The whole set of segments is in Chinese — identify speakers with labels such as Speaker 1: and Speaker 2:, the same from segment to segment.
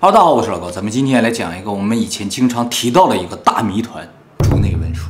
Speaker 1: 哈喽，大家好，我是老高，咱们今天来讲一个我们以前经常提到的一个大谜团——竹内文书。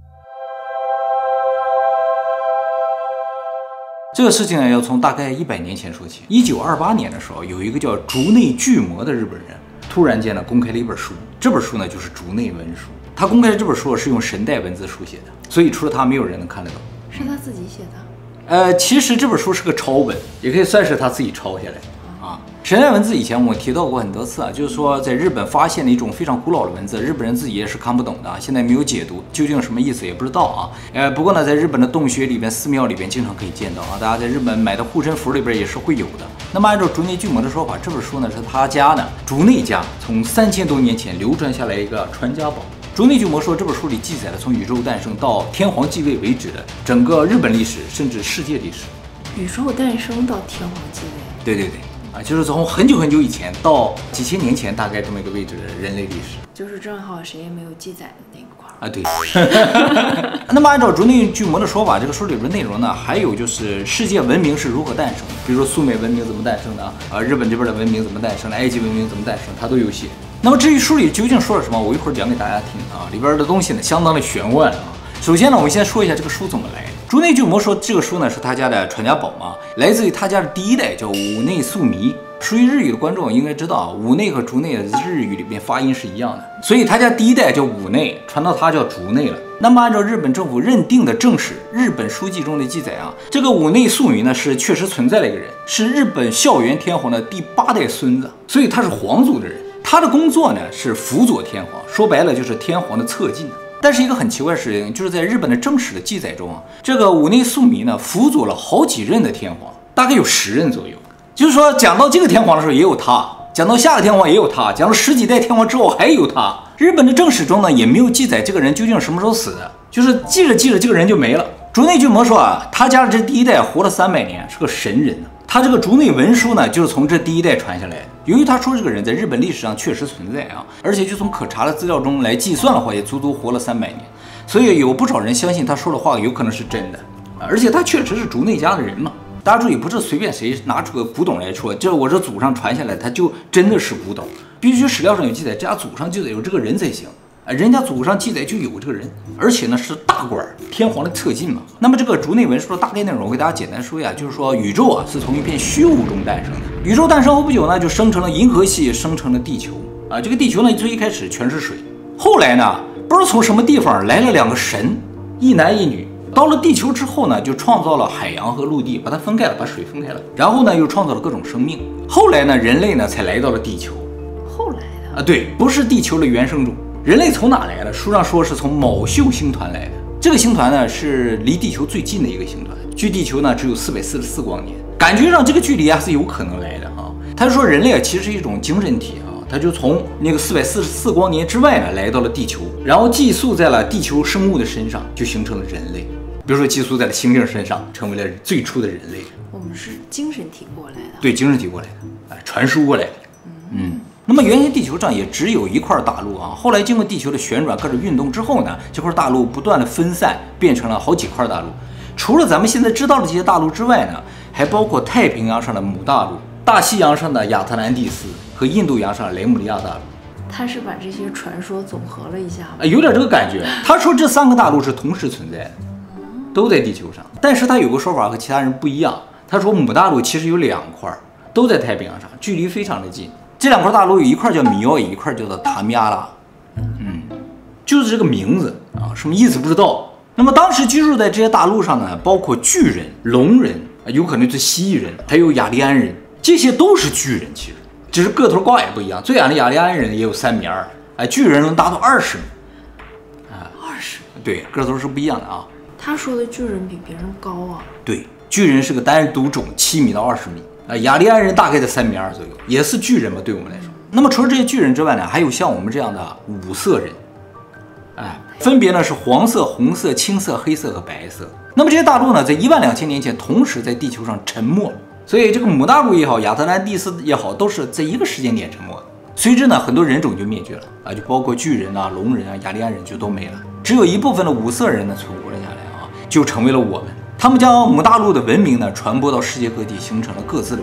Speaker 1: 这个事情呢，要从大概100年前说起。1928年的时候，有一个叫竹内巨魔的日本人，突然间呢公开了一本书，这本书呢就是竹内文书。他公开的这本书是用神代文字书写的，所以除了他，没有人能看得懂。
Speaker 2: 是他自己写的？
Speaker 1: 其实这本书是个抄本，也可以算是他自己抄下来的。神代文字以前我提到过很多次啊，就是说在日本发现了一种非常古老的文字，日本人自己也是看不懂的，现在没有解读，究竟什么意思也不知道啊。不过呢，在日本的洞穴里边、寺庙里边经常可以见到啊，大家在日本买的护身符里边也是会有的。那么按照竹内巨魔的说法，这本书呢是他家呢竹内家从3000多年前流传下来一个传家宝。竹内巨魔说，这本书里记载了从宇宙诞生到天皇继位为止的整个日本历史，甚至世界历史。
Speaker 2: 宇宙诞生到天皇继位？
Speaker 1: 对对对。就是从很久很久以前到几千年前，大概这么一个位置的人类历史，
Speaker 2: 就是正好谁也没有记载的那一块
Speaker 1: 啊。对。那么按照竹内巨魔的说法，这个书里边内容呢，还有就是世界文明是如何诞生的，比如说苏美文明怎么诞生的日本这边的文明怎么诞生的，埃及文明怎么诞生，它都有写。那么至于书里究竟说了什么，我一会儿讲给大家听啊。里边的东西呢，相当的玄幻啊。首先呢，我们先说一下这个书怎么来的。竹内巨魔说，这个书呢是他家的传家宝嘛，来自于他家的第一代，叫五内宿弥。熟悉日语的观众应该知道啊，五内和竹内的日语里面发音是一样的，所以他家第一代叫五内，传到他叫竹内了。那么按照日本政府认定的正史日本书记中的记载啊，这个五内宿弥呢是确实存在的一个人，是日本孝元天皇的第8代孙子，所以他是皇族的人。他的工作呢是辅佐天皇，说白了就是天皇的侧近。但是一个很奇怪的事情，就是在日本的正史的记载中啊，这个五内宿弥呢辅佐了好几任的天皇，大概有10任左右。就是说，讲到这个天皇的时候也有他，讲到下个天皇也有他，讲到10几代天皇之后还有他。日本的正史中呢也没有记载这个人究竟什么时候死的，就是记着这个人就没了。竹内巨魔说啊，他家的这第一代活了300年，是个神人呢。他这个竹内文书呢，就是从这第一代传下来的。由于他说这个人在日本历史上确实存在啊，而且就从可查的资料中来计算的话，也足足活了300年，所以有不少人相信他说的话有可能是真的，而且他确实是竹内家的人嘛。大家注意，不是随便谁拿出个古董来说，这我这祖上传下来，他就真的是古董，必须史料上有记载，这家祖上就得有这个人才行。人家祖上记载就有这个人，而且呢是大官，天皇的侧近嘛。那么这个竹内文书的大概内容，我给大家简单说一下，就是说宇宙啊是从一片虚无中诞生的。宇宙诞生后不久呢，就生成了银河系，生成了地球啊。这个地球呢最一开始全是水，后来呢不知道从什么地方来了2个神，一男一女。到了地球之后呢，就创造了海洋和陆地，把它分开了，把水分开了，然后呢又创造了各种生命。后来呢人类呢才来到了地球。
Speaker 2: 后来的
Speaker 1: 对，不是地球的原生种。人类从哪来的？书上说是从卯宿星团来的。这个星团呢是离地球最近的一个星团，距地球呢只有444光年，感觉上这个距离啊是有可能来的啊。他就说人类啊其实是一种精神体啊，他就从那个444光年之外呢来到了地球，然后寄宿在了地球生物的身上，就形成了人类。比如说寄宿在了猩猩身上，成为了最初的人类。
Speaker 2: 我们是精神体过来的。
Speaker 1: 对，精神体过来的，传输过来的。那么原先地球上也只有一块大陆啊，后来经过地球的旋转、各种运动之后呢，这块大陆不断的分散，变成了好几块大陆。除了咱们现在知道的这些大陆之外呢，还包括太平洋上的母大陆、大西洋上的亚特兰蒂斯和印度洋上的雷姆利亚大陆。
Speaker 2: 他是把这些传说总合了一下吗？
Speaker 1: 有点这个感觉。他说这3个大陆是同时存在的，都在地球上，但是他有个说法和其他人不一样。他说母大陆其实有2块，都在太平洋上，距离非常的近。这2块大陆有一块叫米奥，一块叫做塔米阿拉，就是这个名字啊，什么意思不知道。那么当时居住在这些大陆上呢，包括巨人、龙人，有可能是蜥蜴人，还有雅利安人，这些都是巨人，其实只是个头高矮不一样。最矮的雅利安人也有3.2米，巨人能达到20米
Speaker 2: ，20米，
Speaker 1: 对，个头是不一样的啊。
Speaker 2: 他说的巨人比别人高啊？
Speaker 1: 对，巨人是个单独种，7米到20米。雅利安人大概在3.2米左右，也是巨人嘛，对我们来说。那么除了这些巨人之外呢，还有像我们这样的5色人，分别呢是黄色、红色、青色、黑色和白色。那么这些大陆呢，在12000年前同时在地球上沉没了，所以这个母大陆也好，亚特兰蒂斯也好，都是在一个时间点沉没的。随之呢，很多人种就灭绝了就包括巨人啊、龙人啊、雅利安人就都没了，只有一部分的5色人呢存活了下来就成为了我们。他们将母大陆的文明呢传播到世界各地，形成了各自的文明。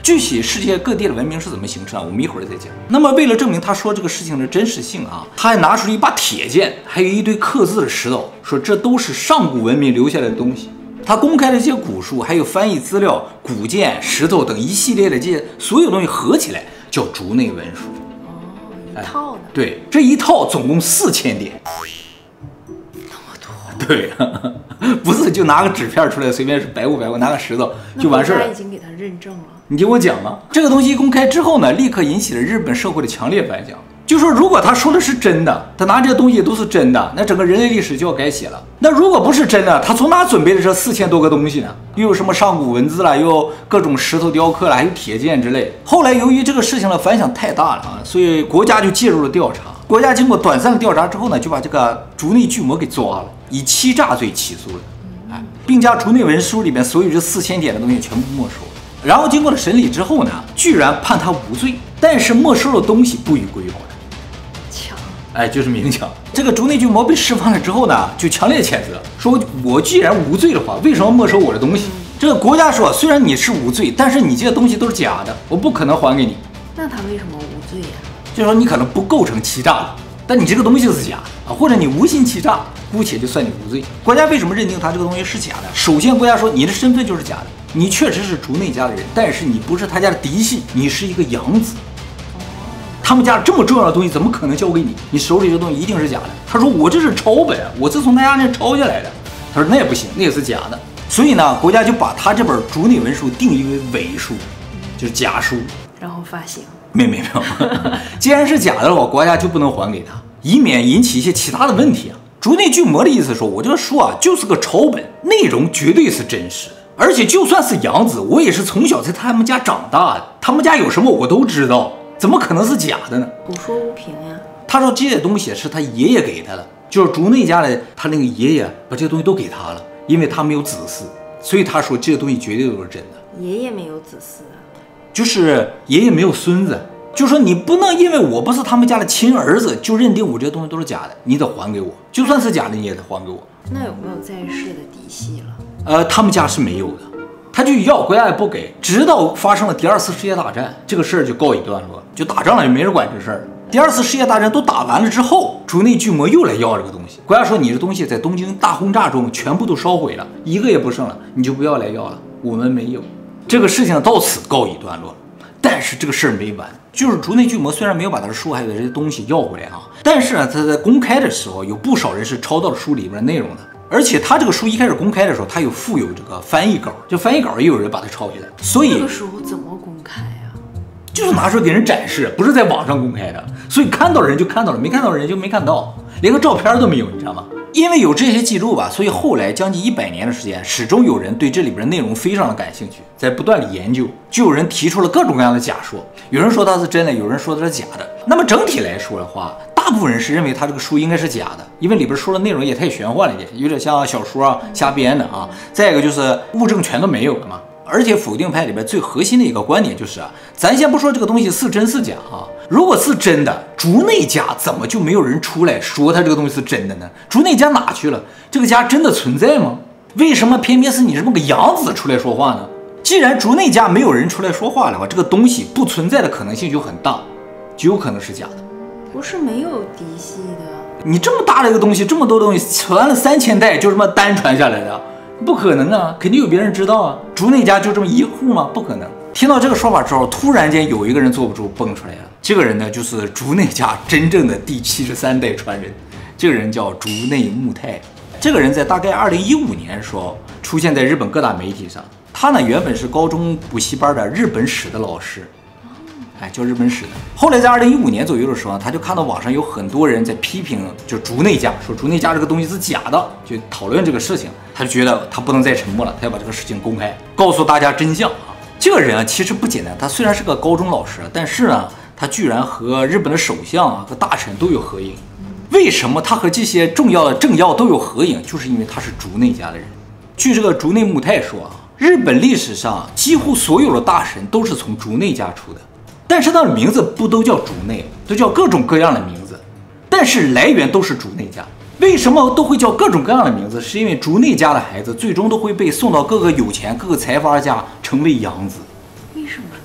Speaker 1: 具体世界各地的文明是怎么形成，我们一会儿再讲。那么为了证明他说这个事情的真实性啊，他还拿出了一把铁剑，还有一堆刻字的石头，说这都是上古文明留下来的东西。他公开的这些古书，还有翻译资料、古剑、石头等一系列的这些所有东西合起来叫竹内文书。
Speaker 2: 哦，一套的。
Speaker 1: 对，这一套总共4000点。
Speaker 2: 那么多。
Speaker 1: 对，不是就拿个纸片出来，随便是白我拿个石头就完事儿了。
Speaker 2: 已经给他认证了。
Speaker 1: 你听我讲啊，这个东西一公开之后呢，立刻引起了日本社会的强烈反响。就说如果他说的是真的，他拿这些东西都是真的，那整个人类历史就要改写了。那如果不是真的，他从哪准备的这4000多个东西呢？又有什么上古文字啦，又有各种石头雕刻啦，还有铁剑之类。后来由于这个事情的反响太大了啊，所以国家就介入了调查。国家经过短暂的调查之后呢，就把这个竹内巨魔给抓了，以欺诈罪起诉了，并将竹内文书里面所有这4000点的东西全部没收了。然后经过了审理之后呢，居然判他无罪，但是没收的东西不予归还。哎，就是明抢。这个竹内巨魔被释放了之后呢，就强烈谴责，说我既然无罪的话，为什么没收我的东西？这个国家说，虽然你是无罪，但是你这些东西都是假的，我不可能还给你。
Speaker 2: 那他为什么无罪呀？
Speaker 1: 就是说你可能不构成欺诈，但你这个东西是假的啊，或者你无心欺诈，姑且就算你无罪。国家为什么认定他这个东西是假的？首先，国家说你的身份就是假的，你确实是竹内家的人，但是你不是他家的嫡系，你是一个养子。他们家这么重要的东西怎么可能交给你？你手里这东西一定是假的。他说我这是抄本，我是从他家那抄下来的。他说那也不行，那也是假的。所以呢，国家就把他这本竹内文书定义为伪书，就是假书，
Speaker 2: 然后发行。
Speaker 1: 没有，既然是假的了，国家就不能还给他，以免引起一些其他的问题啊。竹内巨魔的意思说，我这个书啊就是个抄本，内容绝对是真实的，而且就算是养子，我也是从小在他们家长大的，他们家有什么我都知道。怎么可能是假的呢？
Speaker 2: 胡说无凭呀！
Speaker 1: 他说这些东西是他爷爷给他的，就是竹内家的，他那个爷爷把这些东西都给他了，因为他没有子嗣，所以他说这些东西绝对都是真的。
Speaker 2: 爷爷没有子嗣啊，
Speaker 1: 就是爷爷没有孙子，就说你不能因为我不是他们家的亲儿子，就认定我这些东西都是假的，你得还给我，就算是假的你也得还给我。
Speaker 2: 那有没有在世的嫡系了？
Speaker 1: 他们家是没有的。他就要，国家也不给，直到发生了第2次世界大战，这个事儿就告一段落，就打仗了，也没人管这事儿。第2次世界大战都打完了之后，竹内巨魔又来要这个东西，国家说你这东西在东京大轰炸中全部都烧毁了，一个也不剩了，你就不要来要了，我们没有。这个事情到此告一段落，但是这个事儿没完，就是竹内巨魔虽然没有把他的书还有这些东西要回来啊，但是呢，他在公开的时候有不少人是抄到了书里边的内容的。而且他这个书一开始公开的时候，他有附有这个翻译稿，就翻译稿也有人把它抄下来，所以
Speaker 2: 这个时候怎么公开呀？
Speaker 1: 就是拿出来给人展示，不是在网上公开的，所以看到的人就看到了，没看到的人就没看到，连个照片都没有，你知道吗？因为有这些记录吧，所以后来将近100年的时间，始终有人对这里边的内容非常的感兴趣，在不断的研究，就有人提出了各种各样的假说，有人说它是真的，有人说它是假的。那么整体来说的话，大部分人是认为他这个书应该是假的，因为里边说的内容也太玄幻了一点，有点像小说瞎编的啊。再一个就是物证全都没有了嘛。而且否定派里边最核心的一个观点就是咱先不说这个东西是真是假啊，如果是真的，竹内家怎么就没有人出来说他这个东西是真的呢？竹内家哪去了？这个家真的存在吗？为什么偏偏是你这么个养子出来说话呢？既然竹内家没有人出来说话的话，这个东西不存在的可能性就很大，就有可能是假的。
Speaker 2: 不是没有嫡系的，
Speaker 1: 你这么大的一个东西，这么多东西传了3000代，就这么单传下来的，不可能啊，肯定有别人知道啊。竹内家就这么一户吗？不可能。听到这个说法之后，突然间有一个人坐不住蹦出来了，这个人呢就是竹内家真正的第73代传人，这个人叫竹内木太。这个人在大概2015年的时候出现在日本各大媒体上，他呢原本是高中补习班的日本史的老师。教日本史的。后来在2015年左右的时候，他就看到网上有很多人在批评，就竹内家，说竹内家这个东西是假的，就讨论这个事情。他就觉得他不能再沉默了，他要把这个事情公开，告诉大家真相啊。这个人其实不简单，他虽然是个高中老师，但是呢，他居然和日本的首相和大臣都有合影。为什么他和这些重要的政要都有合影？就是因为他是竹内家的人。据这个竹内木太说日本历史上几乎所有的大臣都是从竹内家出的。但是他的名字不都叫竹内，都叫各种各样的名字，但是来源都是竹内家。为什么都会叫各种各样的名字？是因为竹内家的孩子最终都会被送到各个有钱、各个财阀家成为养子。
Speaker 2: 为什么？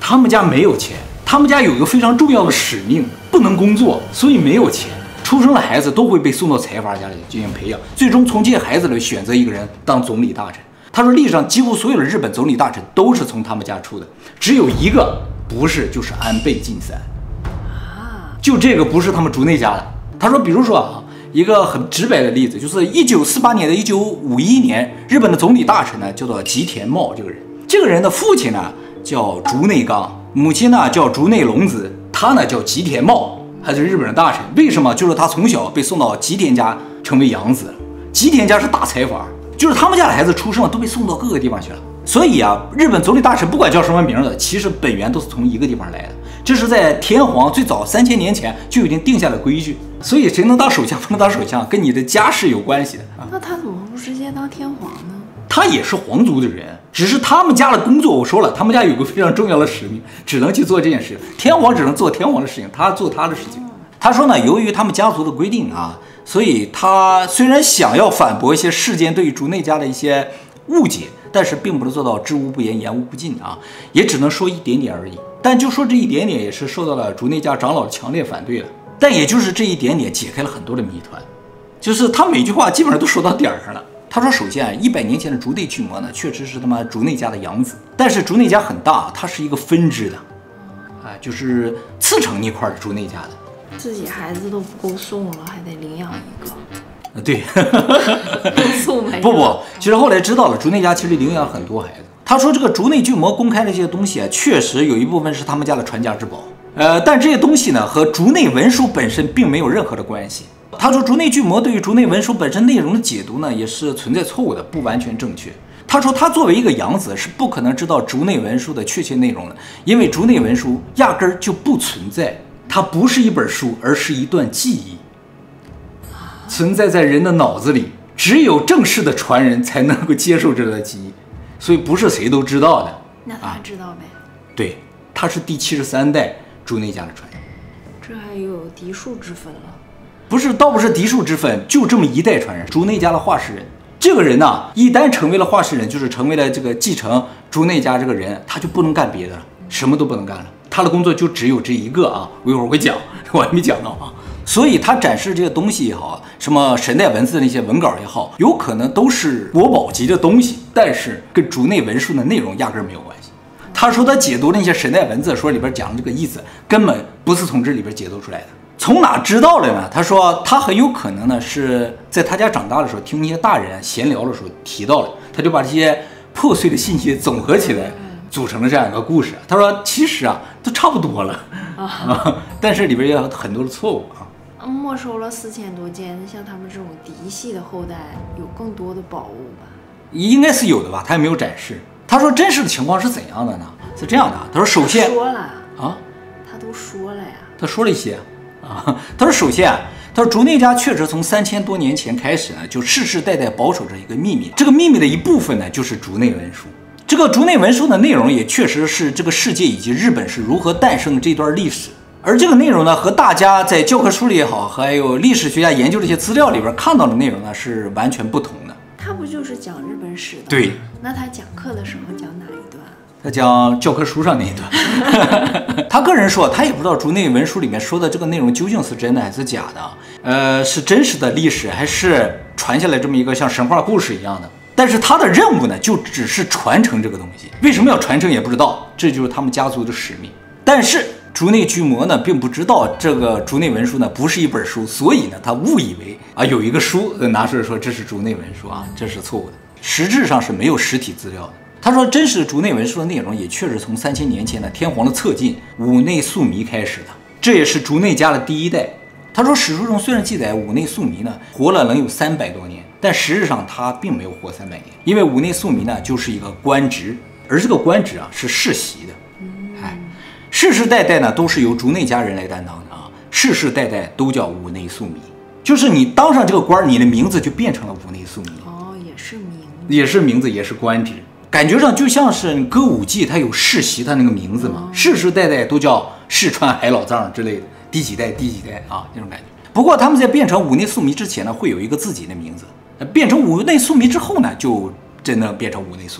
Speaker 1: 他们家没有钱，他们家有一个非常重要的使命，不能工作，所以没有钱。出生的孩子都会被送到财阀家里进行培养，最终从这些孩子里选择一个人当总理大臣。他说，历史上几乎所有的日本总理大臣都是从他们家出的，只有一个不是，就是安倍晋三。就这个不是他们竹内家的。他说，比如说啊，一个很直白的例子，就是1948年的1951年，日本的总理大臣呢叫做吉田茂这个人。这个人的父亲呢叫竹内刚，母亲呢叫竹内隆子，他呢叫吉田茂，还是日本的大臣。为什么？就是他从小被送到吉田家成为养子。吉田家是大财阀，就是他们家的孩子出生都被送到各个地方去了。所以啊，日本总理大臣不管叫什么名的，其实本源都是从一个地方来的。这是在天皇最早3000年前就已经定下了规矩。所以谁能当首相不能当首相，跟你的家世有关系的啊。
Speaker 2: 那他怎么不直接当天皇呢？
Speaker 1: 他也是皇族的人，只是他们家的工作，我说了，他们家有个非常重要的使命，只能去做这件事。天皇只能做天皇的事情，他做他的事情。他说呢，由于他们家族的规定啊，所以他虽然想要反驳一些世间对竹内家的一些误解，但是并不能做到知无不言，言无不尽啊，也只能说一点点而已。但就说这一点点，也是受到了竹内家长老的强烈反对了。但也就是这一点点解开了很多的谜团，就是他每句话基本上都说到点儿上了。他说，首先100年前的竹内巨魔呢，确实是他妈竹内家的养子，但是竹内家很大，它是一个分支的，就是次城那块的竹内家的。
Speaker 2: 自己孩子都不够送了，还得领养一个。
Speaker 1: 对，
Speaker 2: 送没
Speaker 1: 不，其实后来知道了，竹内家其实领养很多孩子。他说，这个竹内巨魔公开的这些东西啊，确实有一部分是他们家的传家之宝。但这些东西呢，和竹内文书本身并没有任何的关系。他说，竹内巨魔对于竹内文书本身内容的解读呢，也是存在错误的，不完全正确。他说，他作为一个养子是不可能知道竹内文书的确切内容的，因为竹内文书压根儿就不存在，它不是一本书，而是一段记忆，存在在人的脑子里，只有正式的传人才能够接受这段记忆，所以不是谁都知道的。
Speaker 2: 那他知道呗？
Speaker 1: 对，他是第73代竹内家的传人。
Speaker 2: 这还有嫡庶之分了？
Speaker 1: 不是，倒不是嫡庶之分，就这么一代传人，竹内家的话事人。这个人呢，一旦成为了话事人，就是成为了这个继承竹内家这个人，他就不能干别的了，什么都不能干了，他的工作就只有这一个啊。我一会儿会讲，我还没讲到啊。所以他展示这些东西也好，什么神代文字的那些文稿也好，有可能都是国宝级的东西，但是跟竹内文书的内容压根儿没有关系。他说他解读那些神代文字，说里边讲的这个意思根本不是从这里边解读出来的。从哪知道的呢？他说他很有可能呢是在他家长大的时候听一些大人闲聊的时候提到了，他就把这些破碎的信息总合起来，组成了这样一个故事。他说其实啊都差不多了但是里边也有很多的错误啊。
Speaker 2: 没收了4000多件，像他们这种嫡系的后代有更多的宝物吧？
Speaker 1: 应该是有的吧，他也没有展示。他说真实的情况是怎样的呢？是这样的，他说首先
Speaker 2: 说了
Speaker 1: 啊，
Speaker 2: 他都说了呀，
Speaker 1: 他说了一些啊。他说首先他说竹内家确实从3000多年前开始呢，就世世代代保守着一个秘密，这个秘密的一部分呢就是竹内文书。这个竹内文书的内容也确实是这个世界以及日本是如何诞生的这段历史。而这个内容呢，和大家在教科书里也好，还有历史学家研究这些资料里边看到的内容呢，是完全不同的。
Speaker 2: 他不就是讲日本史的？
Speaker 1: 对。
Speaker 2: 那他讲课的时候讲哪一段？
Speaker 1: 他讲教科书上那一段。他个人说，他也不知道竹内文书里面说的这个内容究竟是真的还是假的，是真实的历史还是传下来这么一个像神话故事一样的。但是他的任务呢，就只是传承这个东西。为什么要传承也不知道，这就是他们家族的使命。但是竹内巨魔呢，并不知道这个竹内文书呢不是一本书，所以呢，他误以为有一个书拿出来说这是竹内文书啊，这是错误的。实质上是没有实体资料的。他说，真实的竹内文书的内容也确实从3000年前的天皇的侧近武内宿弥开始的，这也是竹内家的第一代。他说，史书中虽然记载武内宿弥呢活了能有300多年，但实质上他并没有活300年，因为武内宿弥呢就是一个官职，而这个官职啊是世袭的。世世代代呢都是由竹内家人来担当的啊，世世代代都叫武内宿弥，就是你当上这个官，你的名字就变成了武内宿弥。
Speaker 2: 哦，也是名字，
Speaker 1: 也是名字，也是官职，感觉上就像是歌舞伎，它有世袭它那个名字嘛，世世代代都叫世川海老藏之类的，第几代第几代啊，这种感觉。不过他们在变成武内宿弥之前呢，会有一个自己的名字，变成武内宿弥之后呢，就真的变成武内宿弥了。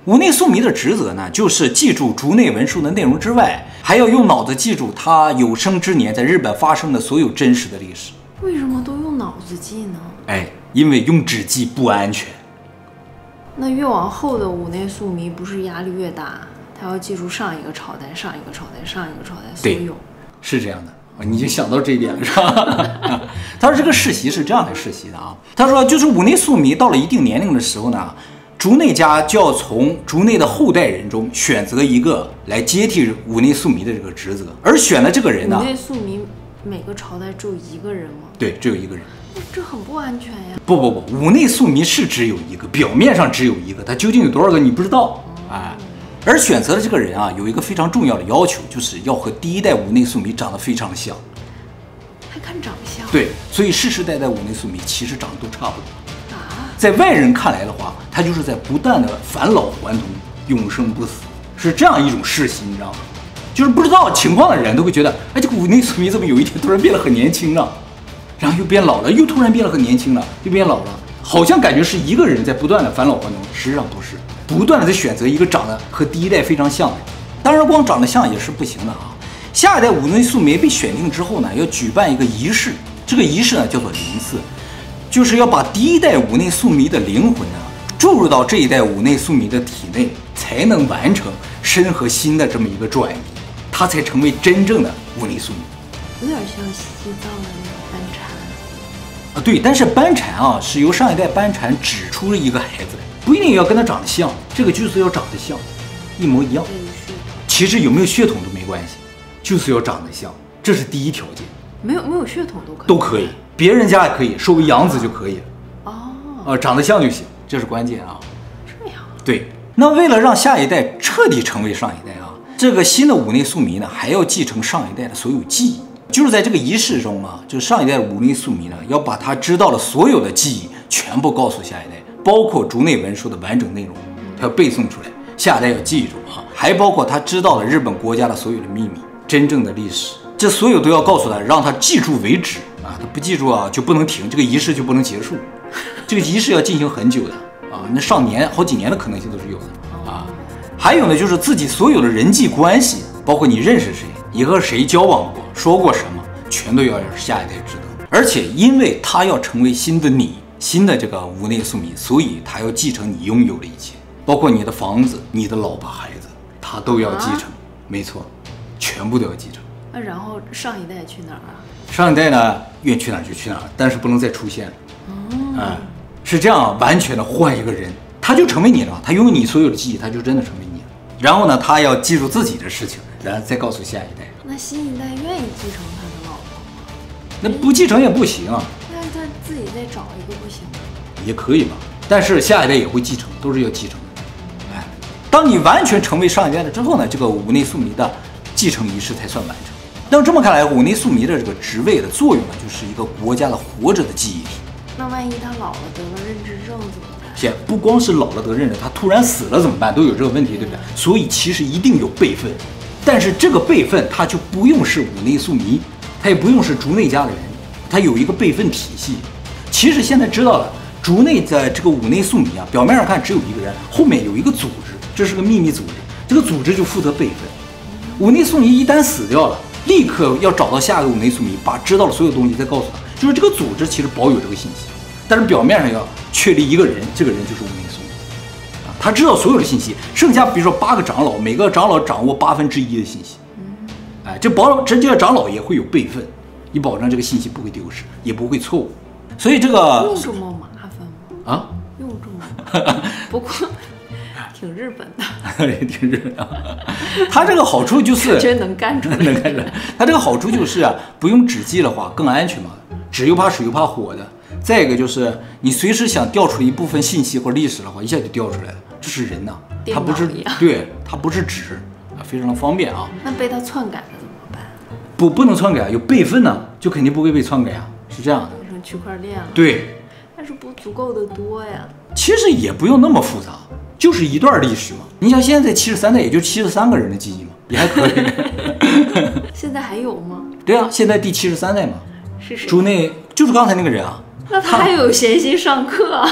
Speaker 1: 五内宿迷的职责呢，就是记住竹内文书的内容之外，还要用脑子记住他有生之年在日本发生的所有真实的历史。
Speaker 2: 为什么都用脑子记呢？
Speaker 1: 哎，因为用纸记不安全。
Speaker 2: 那越往后的五内宿迷不是压力越大，他要记住上一个朝代、上一个朝代、上一个朝代所有。
Speaker 1: 是这样的。你就想到这一点了，是吧？他说这个世袭是这样的世袭的啊。他说就是五内宿迷到了一定年龄的时候呢，竹内家就要从竹内的后代人中选择一个来接替五内宿迷的这个职责，而选的这个人呢，
Speaker 2: 五内宿迷每个朝代只有一个人吗？
Speaker 1: 对，只有一个人。
Speaker 2: 这很不安全呀。
Speaker 1: 不，五内宿迷是只有一个，表面上只有一个，他究竟有多少个你不知道啊。而选择的这个人啊，有一个非常重要的要求，就是要和第一代五内宿迷长得非常像。
Speaker 2: 还看长相？
Speaker 1: 对，所以世世代代五内宿迷其实长得都差不多。
Speaker 2: 啊，
Speaker 1: 在外人看来的话，他就是在不断的返老还童，永生不死，是这样一种世袭，你知道吗？就是不知道情况的人都会觉得，哎，这个五内宿迷怎么有一天突然变得很年轻了，然后又变老了，又突然变得很年轻了，又变老了，好像感觉是一个人在不断的返老还童，实际上不是，不断的在选择一个长得和第一代非常像的人。当然，光长得像也是不行的啊。下一代五内宿迷被选定之后呢，要举办一个仪式，这个仪式呢叫做灵祀，就是要把第一代五内宿迷的灵魂呢注入到这一代五内宿迷的体内，才能完成身和心的这么一个转移，他才成为真正的五内宿迷。
Speaker 2: 有点像西藏的那个班禅
Speaker 1: 啊，对，但是班禅啊是由上一代班禅指出一个孩子来，不一定要跟他长得像，这个就是要长得像，一模一样。其实有没有血统都没关系，就是要长得像，这是第一条件。
Speaker 2: 没有血统都可以，
Speaker 1: 都可以，别人家也可以，收为养子就可以。长得像就行，这是关键啊。
Speaker 2: 这样。
Speaker 1: 对，那为了让下一代彻底成为上一代啊，这个新的五内宿迷呢，还要继承上一代的所有记忆。就是在这个仪式中啊，就是上一代的五内宿迷呢，要把他知道的所有的记忆全部告诉下一代，包括竹内文书的完整内容，他要背诵出来，下一代要记住啊。还包括他知道了日本国家的所有的秘密，真正的历史，这所有都要告诉他，让他记住为止啊！他不记住啊，就不能停，这个仪式就不能结束。这个仪式要进行很久的啊，那上年好几年的可能性都是有的啊。还有呢，就是自己所有的人际关系，包括你认识谁，你和谁交往过，说过什么，全都要让下一代知道。而且因为他要成为新的你，新的这个五内宿迷，所以他要继承你拥有的一切，包括你的房子、你的老婆、孩子，他都要继承。没错，全部都要继承。
Speaker 2: 那然后上一代去哪儿啊？
Speaker 1: 上一代呢，愿去哪儿就去哪儿，但是不能再出现了。是这样，完全的换一个人，他就成为你了，他拥有你所有的记忆，他就真的成为你了。然后呢，他要记住自己的事情，然后再告诉下一代。
Speaker 2: 那新一代愿意继承他的老婆吗？
Speaker 1: 那不继承也不行啊。
Speaker 2: 那他自己再找一个不行吗？
Speaker 1: 也可以吧，但是下一代也会继承，都是要继承的。哎，当你完全成为上一代了之后呢，这个五内宿迷的继承仪式才算完成。那么这么看来，五内宿迷的这个职位的作用呢，就是一个国家的活着的记忆体。
Speaker 2: 那万一他老了得了认知症怎么办？
Speaker 1: 现不光是老了得认知，他突然死了怎么办？都有这个问题，对不对？所以其实一定有辈分，但是这个辈分他就不用是五内宿迷，他也不用是竹内家的人，他有一个辈分体系。其实现在知道了，竹内的这个五内宿迷啊，表面上看只有一个人，后面有一个组织，这是个秘密组织，这个组织就负责辈分。五内宿迷一旦死掉了，立刻要找到下一个五内宿迷，把知道的所有东西再告诉他。就是这个组织其实保有这个信息，但是表面上要确立一个人，这个人就是五内宿迷啊，他知道所有的信息，剩下比如说8个长老，每个长老掌握1/8的信息。哎，这些长老也会有辈分，以保证这个信息不会丢失，也不会错误。所以这个
Speaker 2: 用这么麻烦吗？
Speaker 1: 啊，
Speaker 2: 用这么麻烦，不过挺日本的，
Speaker 1: 也挺日本。它这个好处就是
Speaker 2: 真能干出来，
Speaker 1: 能干出来。它这个好处就是啊，不用纸记的话更安全嘛，纸又怕水又怕火的。再一个就是你随时想调出一部分信息或历史的话，一下就调出来了。这是人呐，它不是对，它不是纸啊，非常的方便啊。
Speaker 2: 那被他篡改了怎么办？
Speaker 1: 不能篡改，有备份呢，就肯定不会被篡改啊，是这样的。
Speaker 2: 变成区块链了。
Speaker 1: 对，
Speaker 2: 但是不足够的多呀。
Speaker 1: 其实也不用那么复杂，就是一段历史嘛。你想现在73代也就73个人的记忆嘛，也还可以。
Speaker 2: 现在还有吗？
Speaker 1: 对啊，现在第73代嘛。
Speaker 2: 是谁？
Speaker 1: 竹内就是刚才那个人啊。
Speaker 2: 那他还有闲心上课啊？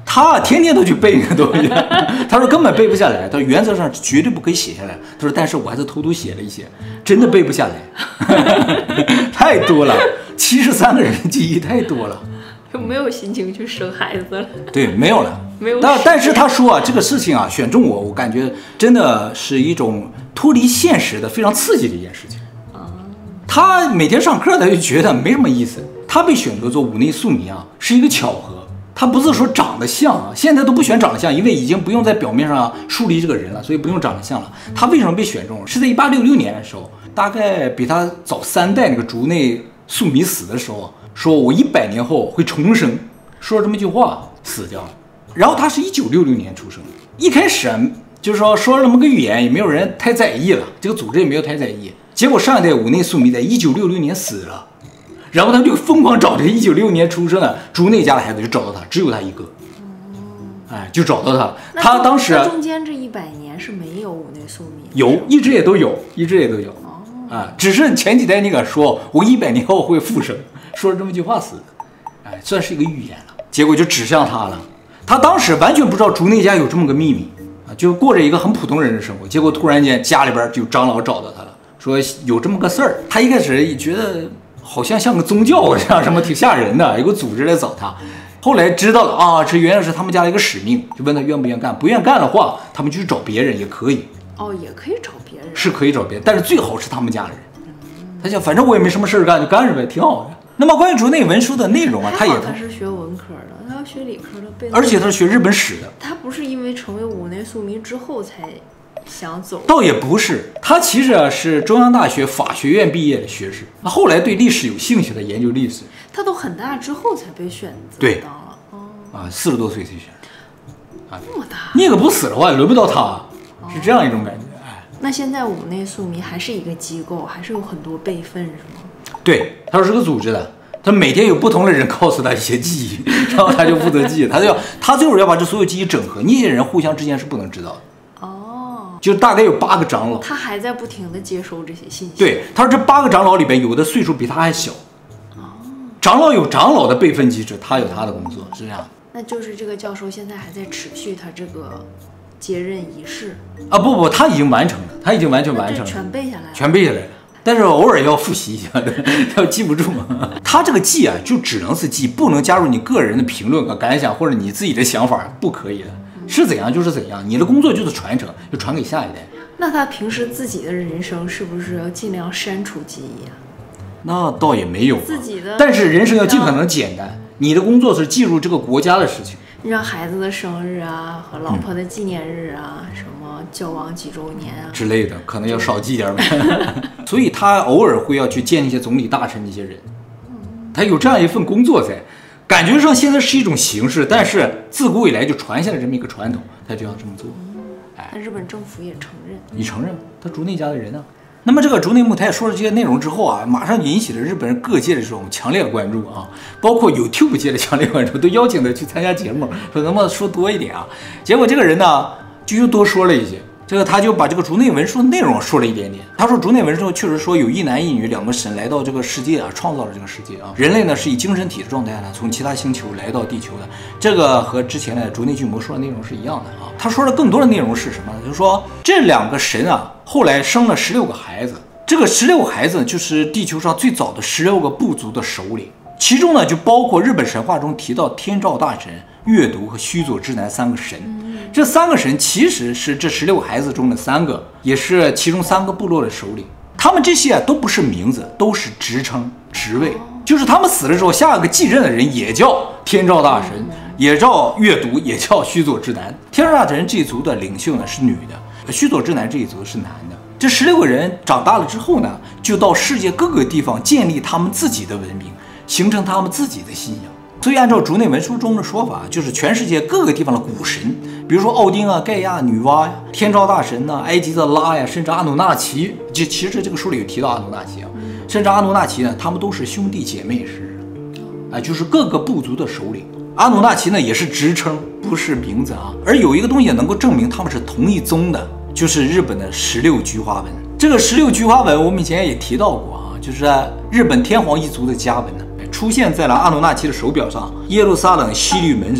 Speaker 1: 他天天都去背这个东西，他说根本背不下来，他说原则上绝对不可以写下来。他说但是我还是偷偷写了一些，真的背不下来，太多了，73个人的记忆太多了，
Speaker 2: 就没有心情去生孩子了。
Speaker 1: 对，没有了，
Speaker 2: 没有。
Speaker 1: 但是他说啊，这个事情啊，选中我感觉真的是一种脱离现实的非常刺激的一件事情。他每天上课他就觉得没什么意思，他被选择做五内宿迷啊，是一个巧合。他不是说长得像啊，现在都不选长得像，因为已经不用在表面上树立这个人了，所以不用长得像了。他为什么被选中？是在1866年的时候，大概比他早3代那个竹内宿迷死的时候，说我100年后会重生，说了这么一句话死掉了。然后他是1966年出生的，一开始就是说了这么个预言，也没有人太在意了，这个组织也没有太在意。结果上一代五内宿迷在1966年死了，然后他们就疯狂找这个1966年出生的竹内家的孩子，就找到他，只有他一个，就找到他。他当时
Speaker 2: 中间这100年是没有五内宿迷，
Speaker 1: 有，一直也都有，只是前几代那个说我100年后会复生，说了这么一句话死的，算是一个预言了。结果就指向他了，他当时完全不知道竹内家有这么个秘密就过着一个很普通人的生活，结果突然间家里边就长老找到他了。说有这么个事儿，他一开始也觉得好像个宗教像什么挺吓人的，有个组织来找他。后来知道了啊，这原来是他们家的一个使命，就问他愿不愿意干，不愿干的话，他们就去找别人也可以。
Speaker 2: 也可以找别人，
Speaker 1: 是可以找别人，但是最好是他们家的人。他想，反正我也没什么事干，就干着呗，挺好的。那么关于竹内文书的内容啊，他
Speaker 2: 是学文科的，他要学理科的，
Speaker 1: 而且他是学日本史的。
Speaker 2: 他不是因为成为五内宿迷之后才想走，
Speaker 1: 倒也不是，他其实是中央大学法学院毕业的学士，后来对历史有兴趣的，研究历史。
Speaker 2: 他都很大之后才被选择当了
Speaker 1: ，40多岁才选
Speaker 2: 这么大，
Speaker 1: 你可不死的话，轮不到他，是这样一种感觉。
Speaker 2: 那现在五内宿迷还是一个机构，还是有很多辈分是吗？
Speaker 1: 对，他是个组织的，他每天有不同的人告诉他一些记忆，然后他就负责记，他最后要把这所有记忆整合，那些人互相之间是不能知道的。就大概有8个长老，
Speaker 2: 他还在不停的接收这些信息。
Speaker 1: 对，他说这8个长老里边，有的岁数比他还小。长老有长老的辈分机制，他有他的工作，是这样。
Speaker 2: 那就是这个教授现在还在持续他这个接任仪式
Speaker 1: 不，他已经完成了，他已经完全完成了，
Speaker 2: 全背下来了，
Speaker 1: 全背下来了。但是偶尔要复习一下，要记不住。他这个记啊，就只能是记，不能加入你个人的评论和感想，或者你自己的想法，不可以的。是怎样就是怎样，你的工作就是传承，就传给下一代。
Speaker 2: 那他平时自己的人生是不是要尽量删除记忆啊？
Speaker 1: 那倒也没有
Speaker 2: 自己的，
Speaker 1: 但是人生要尽可能简单。你的工作是记录这个国家的事情，
Speaker 2: 让孩子的生日啊和老婆的纪念日啊，什么交往几周年啊
Speaker 1: 之类的，可能要少记点呗。所以他偶尔会要去见一些总理大臣那些人，他有这样一份工作在。感觉上现在是一种形式，但是自古以来就传下来这么一个传统，他就要这么做。
Speaker 2: 那日本政府也承认，
Speaker 1: 你承认他竹内家的人啊。那么这个竹内木太说了这些内容之后啊，马上引起了日本人各界的这种强烈的关注啊，包括YouTube 界的强烈关注，都邀请他去参加节目，说能不能说多一点啊。结果这个人呢，就又多说了一些。他就把这个竹内文书的内容说了一点点。他说竹内文书确实说有一男一女2个神来到这个世界啊，创造了这个世界啊。人类呢是以精神体的状态呢从其他星球来到地球的，这个和之前的竹内巨魔说的内容是一样的啊。他说了更多的内容是什么呢？就是说这2个神啊后来生了16个孩子，这个16个孩子就是地球上最早的16个部族的首领，其中呢就包括日本神话中提到天照大神、月读和须佐之男3个神。这3个神其实是这16个孩子中的3个，也是其中3个部落的首领。他们这些都不是名字，都是职称、职位，就是他们死了之后，下一个继任的人也叫天照大神，也叫月读，也叫须佐之男。天照大神这一族的领袖呢是女的，须佐之男这一族是男的。这16个人长大了之后呢，就到世界各个地方建立他们自己的文明，形成他们自己的信仰。所以按照竹内文书中的说法，就是全世界各个地方的古神，比如说奥丁啊、盖亚、女娲呀、天照大神呐、埃及的拉呀，甚至阿努纳奇，其实这个书里有提到阿努纳奇啊，甚至阿努纳奇呢，他们都是兄弟姐妹似的，就是各个部族的首领。阿努纳奇呢也是职称，不是名字啊。而有一个东西能够证明他们是同一宗的，就是日本的16菊花纹。这个16菊花纹我们以前也提到过啊，就是日本天皇一族的家纹呢。出现在了阿努纳奇的手表上、耶路撒冷西律门之上，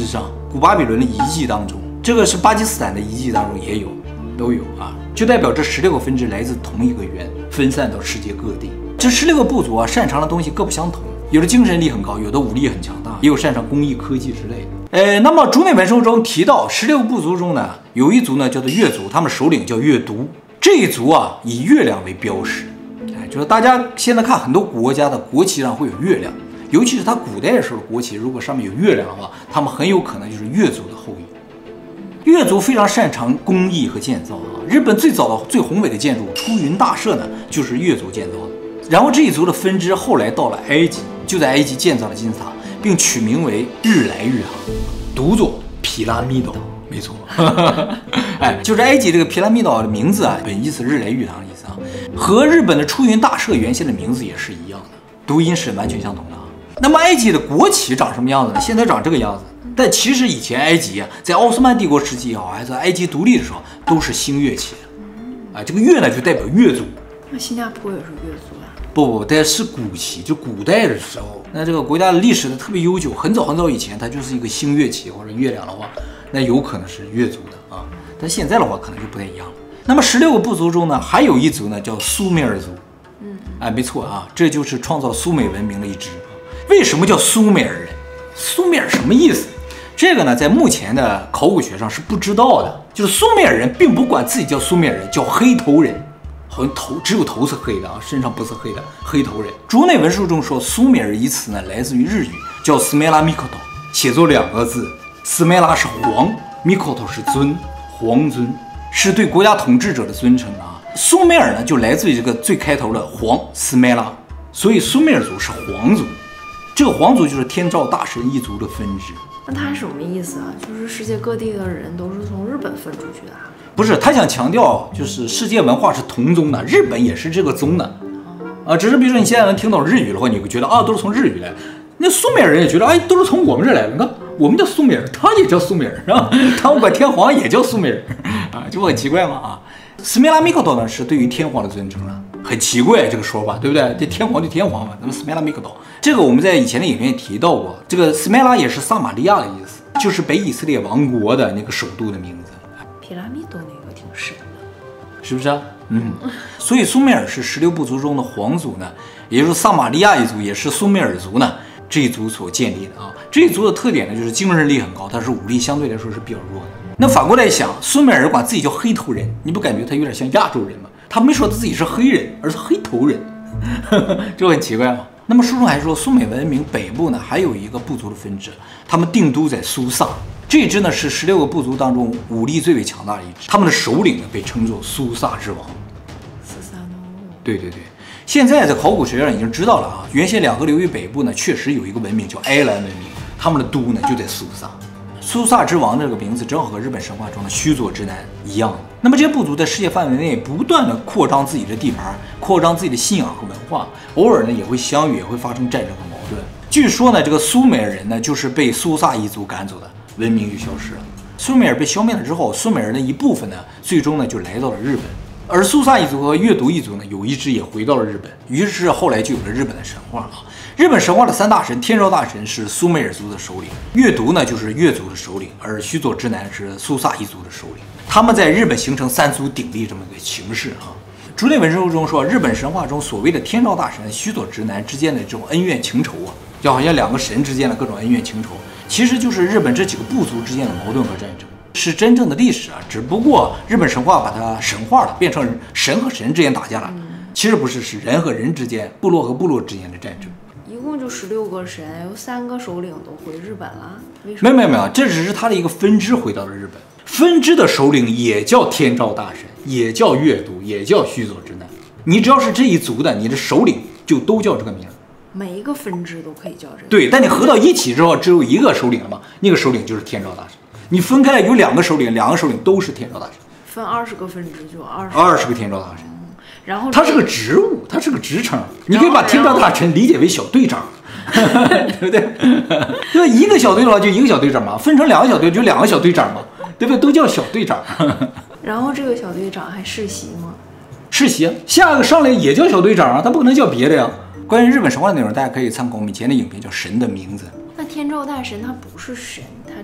Speaker 1: 古巴比伦的遗迹当中，这个是巴基斯坦的遗迹当中也有，都有啊，就代表这16个分支来自同一个源，分散到世界各地。这16个部族啊，擅长的东西各不相同，有的精神力很高，有的武力很强大，也有擅长工艺科技之类的。那么竹内文书中提到16个部族中呢，有一族呢叫做月族，他们首领叫月读。这一族啊以月亮为标识，就是大家现在看很多国家的国旗上会有月亮，尤其是他古代的时候的国旗，如果上面有月亮的话，他们很有可能就是月族的后裔。月族非常擅长工艺和建造啊，日本最早的最宏伟的建筑出云大社呢就是月族建造的。然后这一族的分支后来到了埃及，就在埃及建造了金字塔，并取名为日来玉堂，读作皮拉米岛，没错。就是埃及这个皮拉米岛的名字啊，本意是日来玉堂的意思啊，和日本的出云大社原先的名字也是一样的，读音是完全相同的啊。那么埃及的国旗长什么样子呢？现在长这个样子，但其实以前埃及啊，在奥斯曼帝国时期也好，还是埃及独立的时候，都是星月旗啊。这个月呢，就代表月族。
Speaker 2: 那新加坡也是月族啊？
Speaker 1: 不，但是古旗，就古代的时候，那这个国家的历史呢特别悠久，很早很早以前，它就是一个星月旗或者月亮的话，那有可能是月族的啊。但现在的话，可能就不太一样了。那么16个部族中呢，还有一族呢叫苏美尔族。没错啊，这就是创造苏美文明的一支。为什么叫苏美尔人？苏美尔什么意思？这个呢，在目前的考古学上是不知道的。就是苏美尔人并不管自己叫苏美尔人，叫黑头人。好像只有头是黑的啊，身上不是黑的，黑头人。竹内文书中说，苏美尔一词呢来自于日语，叫斯梅拉米克头，写作2个字，斯梅拉是皇，米克头是尊，皇尊，是对国家统治者的尊称啊。苏美尔呢就来自于这个最开头的皇斯梅拉，所以苏美尔族是皇族。这个皇族就是天照大神一族的分支。
Speaker 2: 那它什么意思啊？就是世界各地的人都是从日本分出去的啊？
Speaker 1: 不是，他想强调就是世界文化是同宗的，日本也是这个宗的，只是比如说你现在能听懂日语的话，你会觉得啊都是从日语来。那苏美尔人也觉得哎都是从我们这来的，你看我们叫苏美尔，他也叫苏美尔，是吧？他们管天皇也叫苏美尔啊，就很奇怪嘛啊。斯梅拉米克多呢是对于天皇的尊称了，很奇怪这个说法，对不对？这天皇就天皇嘛，那么斯梅拉米克多这个我们在以前的影片也提到过，这个斯梅拉也是撒玛利亚的意思，就是北以色列王国的那个首都的名字。
Speaker 2: 皮拉米多那个挺神的，
Speaker 1: 是不是啊？所以苏美尔是16部族中的皇族呢，也就是撒玛利亚一族，也是苏美尔族呢这一族所建立的啊。这一族的特点呢，就是精神力很高，但是武力相对来说是比较弱的。那反过来想，苏美尔人管自己叫黑头人，你不感觉他有点像亚洲人吗？他没说自己是黑人，而是黑头人，就很奇怪嘛。那么书中还说，苏美文明北部呢还有一个部族的分支，他们定都在苏萨。这一支呢是16个部族当中武力最为强大的一支，他们的首领呢被称作苏萨之王。对，现在在考古学上已经知道了啊，原先2河流域北部呢确实有一个文明叫埃兰文明，他们的都呢就在苏萨。苏萨之王这个名字正好和日本神话中的须佐之男一样的。那么这些部族在世界范围内不断的扩张自己的地盘，扩张自己的信仰和文化，偶尔呢也会相遇，也会发生战争和矛盾。据说呢，这个苏美尔人呢就是被苏萨一族赶走的，文明就消失了。苏美尔被消灭了之后，苏美尔的一部分呢最终呢就来到了日本，而苏萨一族和月读一族呢有一支也回到了日本，于是后来就有了日本的神话啊。日本神话的3大神，天照大神是苏美尔族的首领，月读呢就是月族的首领，而须佐之男是苏萨一族的首领。他们在日本形成3足鼎立这么个形式啊。竹内文书中说，日本神话中所谓的天照大神、须佐之男之间的这种恩怨情仇啊，就好像2个神之间的各种恩怨情仇，其实就是日本这几个部族之间的矛盾和战争，是真正的历史啊。只不过日本神话把它神化了，变成神和神之间打架了。其实不是，是人和人之间、部落和部落之间的战争。
Speaker 2: 一共就16个神，有3个首领都回日本了，为什么？
Speaker 1: 没有，这只是他的一个分支回到了日本。分支的首领也叫天照大神，也叫月读，也叫须佐之男。你只要是这一族的，你的首领就都叫这个名。
Speaker 2: 每一个分支都可以叫这个。
Speaker 1: 对，但你合到一起之后，只有一个首领了嘛？那个首领就是天照大神。你分开来有2个首领，2个首领都是天照大神。
Speaker 2: 分20个分支就
Speaker 1: 20个天照大神。
Speaker 2: 然后
Speaker 1: 它是个职务，它是个职称，你可以把天照大神理解为小队长，对不对？对，一个小队的话就一个小队长嘛，分成2个小队就2个小队长嘛，对不对？都叫小队长。
Speaker 2: 然后这个小队长还世袭吗？
Speaker 1: 世袭，下个上来也叫小队长啊，他不可能叫别的呀。关于日本神话的内容，大家可以参考我们以前的影片叫《神的名字》。
Speaker 2: 那天照大神他不是神，他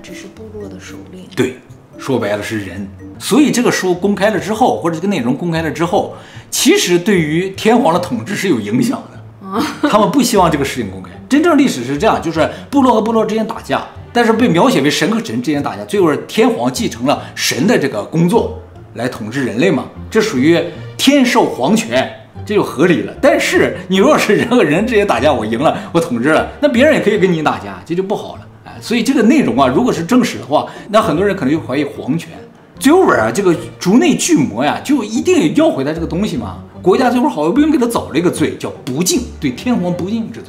Speaker 2: 只是部落的首领。
Speaker 1: 对，说白了是人。所以这个书公开了之后，或者这个内容公开了之后，其实对于天皇的统治是有影响的。他们不希望这个事情公开。真正历史是这样，就是部落和部落之间打架，但是被描写为神和神之间打架，最后是天皇继承了神的这个工作来统治人类嘛，这属于天授皇权，这就合理了。但是你如果是人和人之间打架，我赢了，我统治了，那别人也可以跟你打架，这就不好了。所以这个内容啊，如果是正史的话，那很多人可能就怀疑皇权。最后边啊，这个竹内巨魔呀，就一定要回来这个东西嘛。国家最后好不容易给他找了一个罪，叫不敬，对天皇不敬之罪。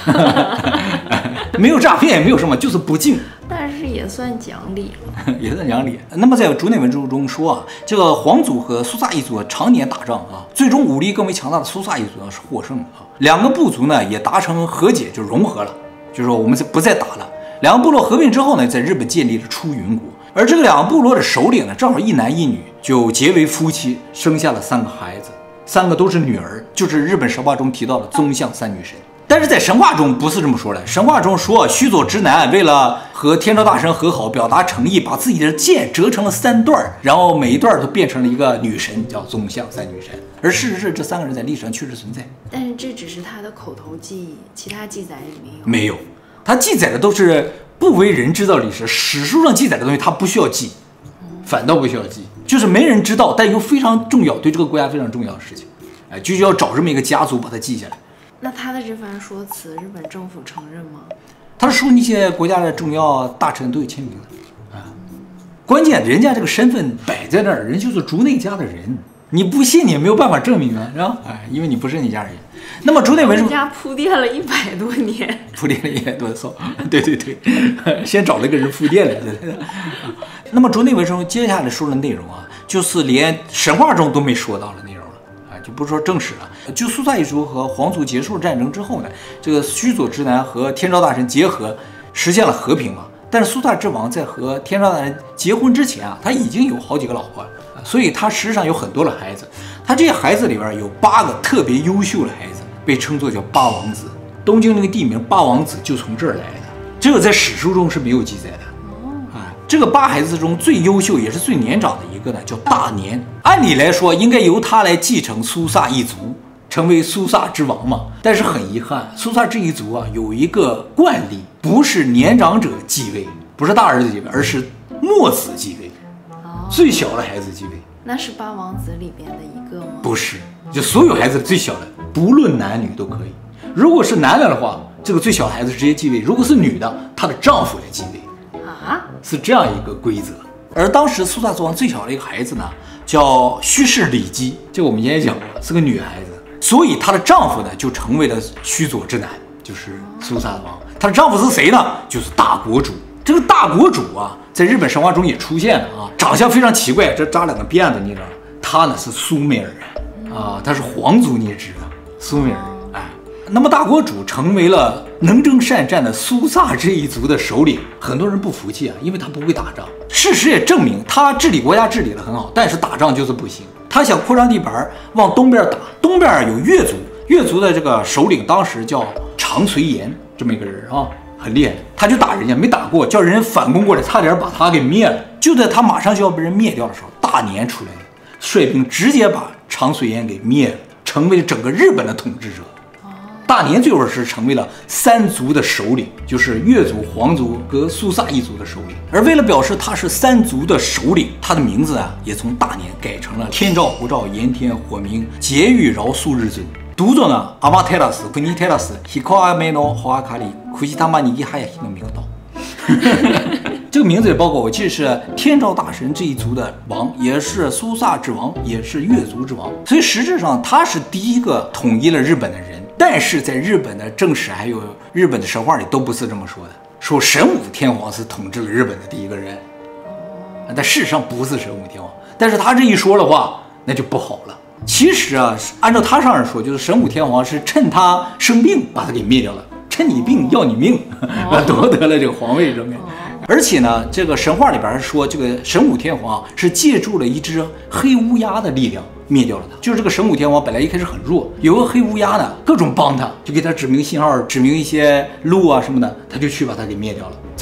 Speaker 1: 没有诈骗，也没有什么，就是不敬。
Speaker 2: 但是也算讲理了，
Speaker 1: 也算讲理。那么在竹内文书中说啊，这个皇族和苏萨一族常年打仗啊，最终武力更为强大的苏萨一族是获胜的啊。两个部族呢也达成和解，就融合了，就是说我们不再打了。两个部落合并之后呢，在日本建立了出云国。而这个两个部落的首领呢，正好一男一女，就结为夫妻，生下了3个孩子，3个都是女儿，就是日本神话中提到的宗像3女神。但是在神话中不是这么说的，神话中说须佐之男为了和天照大神和好，表达诚意，把自己的剑折成了3段，然后每一段都变成了一个女神，叫宗像3女神。而事实是这3个人在历史上确实存在，
Speaker 2: 但是这只是他的口头记忆，其他记载里面
Speaker 1: 没有。他记载的都是不为人知道历史，史书上记载的东西他不需要记，反倒不需要记，就是没人知道，但又非常重要，对这个国家非常重要的事情，就要找这么一个家族把它记下来。
Speaker 2: 那他的这番说辞，日本政府承认吗？
Speaker 1: 他是说那些国家的重要大臣都有签名的啊，关键人家这个身份摆在那儿，人就是竹内家的人，你不信你也没有办法证明啊，是吧？因为你不是你家人。那么竹内文书
Speaker 2: 人家铺垫了100多年，
Speaker 1: 铺垫了100多艘，对对对，先找了个人铺垫了。那么竹内文书接下来说的内容啊，就是连神话中都没说到的内容了啊，就不说正史了。就苏萨一族和皇族结束战争之后呢，这个须佐之男和天照大神结合，实现了和平嘛。但是苏萨之王在和天照大神结婚之前啊，他已经有好几个老婆了，所以他实际上有很多的孩子。他这些孩子里边有8个特别优秀的孩子，被称作叫八王子。东京那个地名八王子就从这儿来的，这个在史书中是没有记载的。这个8孩子中最优秀也是最年长的一个呢，叫大年。按理来说应该由他来继承苏萨一族，成为苏萨之王嘛。但是很遗憾，苏萨这一族啊有一个惯例，不是年长者继位，不是大儿子继位，而是末子继位，最小的孩子继位。
Speaker 2: 那是8王子里边的一个吗？
Speaker 1: 不是，就所有孩子最小的，不论男女都可以。如果是男的话，这个最小的孩子直接继位；如果是女的，她的丈夫来继位。是这样一个规则。而当时苏萨之王最小的一个孩子呢，叫须氏里姬，这个我们以前也讲过，是个女孩子，所以她的丈夫呢就成为了须佐之男，就是苏萨王。她的丈夫是谁呢？就是大国主。这个大国主啊，在日本神话中也出现了啊，长相非常奇怪，这扎2个辫子，你知道吗？他呢是苏美尔人啊，他是皇族，你也知道，苏美尔人。那么大国主成为了能征善战的苏萨这一族的首领，很多人不服气啊，因为他不会打仗。事实也证明他治理国家治理得很好，但是打仗就是不行。他想扩张地盘，往东边打，东边有越族，越族的这个首领当时叫长随岩，这么一个人啊，很厉害。他就打人家，没打过，叫人反攻过来，差点把他给灭了。就在他马上就要被人灭掉的时候，大年出来了，率兵直接把长随岩给灭了，成为了整个日本的统治者。大年最后是成为了3族的首领，就是越族、皇族和苏萨一族的首领。而为了表示他是3族的首领，他的名字啊也从大年改成了天照、护照、炎天、火明、节欲、饶素日尊。读作呢阿玛テラス、国テラス、ヒコアメのホアカリ、藤玉にぎはやひの名刀。这个名字也包括我记得是天照大神这一族的王，也是苏萨之王，也是越族之王。所以实质上他是第一个统一了日本的人。但是在日本的正史还有日本的神话里都不是这么说的，说神武天皇是统治了日本的第一个人，但事实上不是神武天皇。但是他这一说的话，那就不好了。其实啊，按照他上人说，就是神武天皇是趁他生病把他给灭掉了，趁你病要你命，夺得了这个皇位上面。而且呢，这个神话里边说，这个神武天皇是借助了一只黑乌鸦的力量灭掉了他。就是这个神武天皇本来一开始很弱，有个黑乌鸦呢，各种帮他，就给他指明信号，指明一些路啊什么的，他就去把他给灭掉了。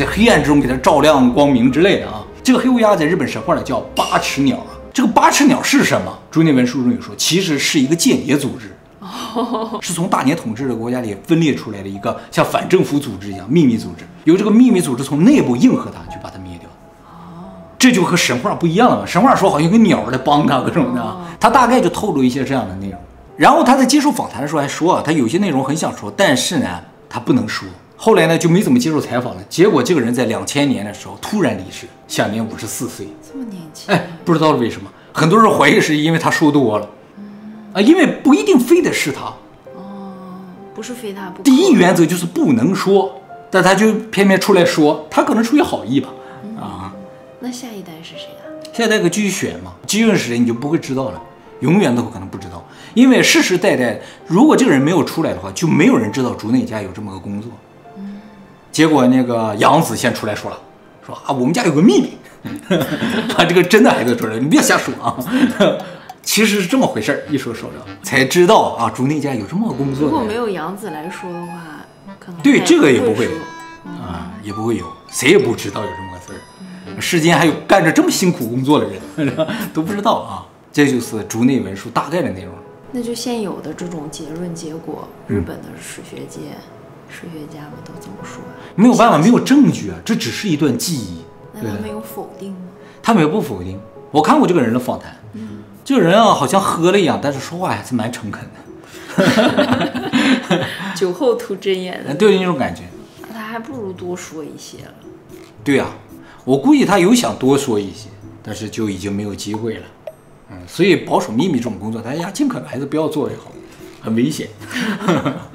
Speaker 1: 在黑暗之中给它照亮光明之类的啊。这个黑乌鸦在日本神话里叫八尺鸟啊。这个八尺鸟是什么？竹内文书中有说，其实是一个间谍组织，是从大年统治的国家里分裂出来的一个像反政府组织一样秘密组织，由这个秘密组织从内部应和它，去把它灭掉。这就和神话不一样了嘛。神话说好像有个鸟在帮他各种的，他大概就透露一些这样的内容。然后他在接受访谈的时候还说啊，他有些内容很想说，但是呢他不能说。后来呢就没怎么接受采访了。结果这个人在2000年的时候突然离世，享年54岁。
Speaker 2: 这么年轻？
Speaker 1: 哎，不知道为什么，很多人怀疑是因为他说多了。因为不一定非得是他。
Speaker 2: 不是非他不可。
Speaker 1: 第一原则就是不能说，但他就偏偏出来说，他可能出于好意吧。
Speaker 2: 那下一代是谁啊？
Speaker 1: 下一代可继续选嘛，继续是谁你就不会知道了，永远都可能不知道。因为世世代代，如果这个人没有出来的话，就没有人知道竹内家有这么个工作。结果那个杨子先出来说了，说啊我们家有个秘密，把这个真的孩子出来，你别瞎说啊。其实是这么回事儿，一说着才知道啊，竹内家有这么个工作。
Speaker 2: 如果没有杨子来说的话，可能
Speaker 1: 对这个也不会
Speaker 2: 有
Speaker 1: 也不会有，谁也不知道有这么个事儿。世间还有干着这么辛苦工作的人都不知道啊。这就是竹内文书大概的内容。
Speaker 2: 那就现有的这种结论结果，日本的史学家们都这么说。
Speaker 1: 没有办法，没有证据啊，这只是一段记忆。
Speaker 2: 那他们有否定吗？
Speaker 1: 他们也不否定。我看过这个人的访谈，这个人啊好像喝了一样，但是说话还是蛮诚恳的。
Speaker 2: 酒后吐真言的，
Speaker 1: 对那种感觉。
Speaker 2: 那他还不如多说一些了。
Speaker 1: 对啊，我估计他有想多说一些，但是就已经没有机会了。所以保守秘密这种工作，大家尽可能还是不要做为好，很危险。